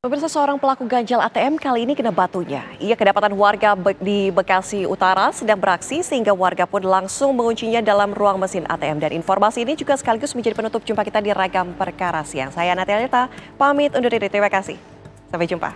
Pemirsa, seorang pelaku ganjal ATM kali ini kena batunya. Ia kedapatan warga di Bekasi Utara sedang beraksi sehingga warga pun langsung menguncinya dalam ruang mesin ATM. Dan informasi ini juga sekaligus menjadi penutup jumpa kita di Ragam Perkara Siang. Saya Natalia, pamit undur diri. Terima kasih. Sampai jumpa.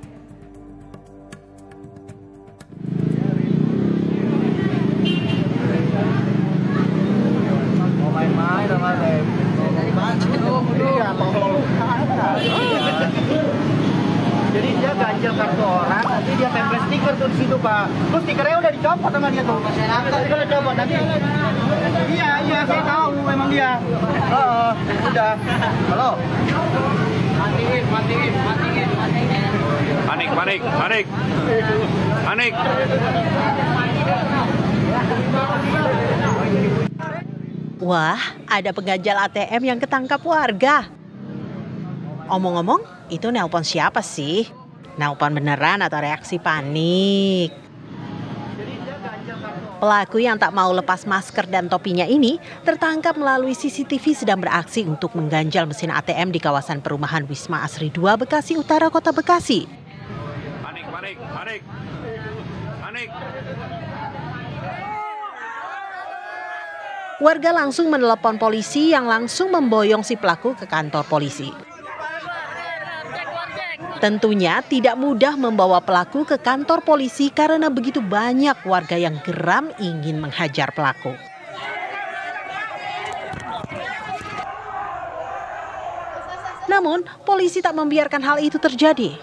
Jadi dia ganjel kartu orang, nanti dia tempel stiker tuh di situ, Pak. Terus stikernya udah dicopot sama dia tuh. Udah copot nanti. Iya, saya tahu memang dia. Udah. Halo. Matiin. Panik. Wah, ada pengganjal ATM yang ketangkap warga. Omong-omong, itu nelpon siapa sih? Nelpon beneran atau reaksi panik? Pelaku yang tak mau lepas masker dan topinya ini tertangkap melalui CCTV sedang beraksi untuk mengganjal mesin ATM di kawasan perumahan Wisma Asri 2 Bekasi Utara, Kota Bekasi. Panik. Warga langsung menelepon polisi yang langsung memboyong si pelaku ke kantor polisi. Tentunya tidak mudah membawa pelaku ke kantor polisi karena begitu banyak warga yang geram ingin menghajar pelaku. Namun, polisi tak membiarkan hal itu terjadi.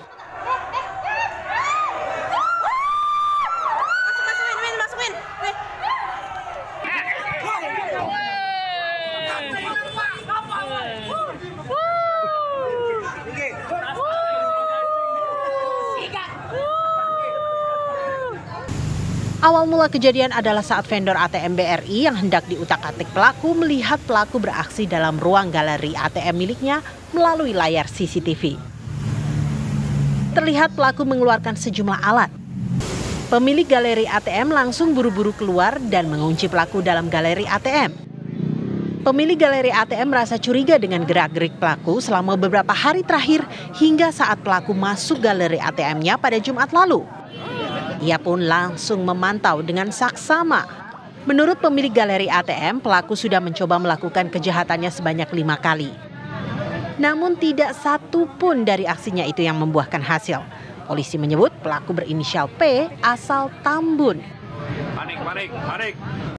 Awal mula kejadian adalah saat vendor ATM BRI yang hendak diutak-atik pelaku melihat pelaku beraksi dalam ruang galeri ATM miliknya melalui layar CCTV. Terlihat pelaku mengeluarkan sejumlah alat. Pemilik galeri ATM langsung buru-buru keluar dan mengunci pelaku dalam galeri ATM. Pemilik galeri ATM merasa curiga dengan gerak-gerik pelaku selama beberapa hari terakhir hingga saat pelaku masuk galeri ATM-nya pada Jumat lalu. Ia pun langsung memantau dengan saksama. Menurut pemilik galeri ATM, pelaku sudah mencoba melakukan kejahatannya sebanyak 5 kali. Namun tidak satu pun dari aksinya itu yang membuahkan hasil. Polisi menyebut pelaku berinisial P asal Tambun. Panik.